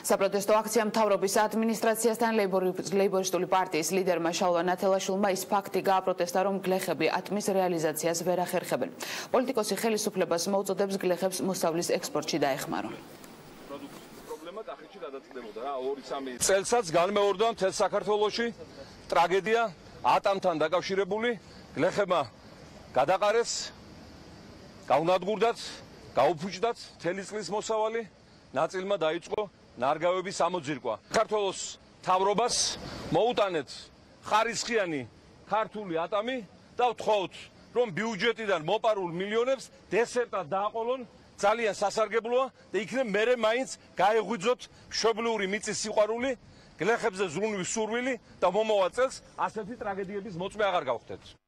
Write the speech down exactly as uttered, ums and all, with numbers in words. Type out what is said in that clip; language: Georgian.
საპროტესტო აქცია მთავრობის ადმინისტრაციასთან ლეიბორისტული პარტიის ლიდერმა შალვა ნათელაშვილმა ის ფაქტი გააპროტესტა, რომ გლეხები ატმის რეალიზაციას ვერ ახერხებენ. პოლიტიკოსი ხელისუფლებას მოუწოდებს გლეხებს მოსავლის ექსპორტში დაეხმარონ. წელსაც განმეორდა მთელ საქართველოში ტრაგედია ატამთან დაკავშირებული გლეხებმა გადაყარეს, გაუნადგურდათ, გაუფუჭდათ მთელი წლის მოსავალი, ნაწილმა დაიწყო ნარგავების ამოძირკვა. საქართველოს მთავრობას მოუტანეთ ხარისხიანი ქართული ატამი და ვთხოვთ, რომ ბიუჯეტიდან მოპარულ მილიონებს დესერტად დააყოლონ. ძალიან სასარგებლოა და იქნებ მერე მაინც გაეღვიძოთ მშობლიური მიწის სიყვარული, გლეხებზე ზრუნვის სურვილი და მომავალ წელს ასეთი ტრაგედიების მოწმე აღარ გავხდეთ.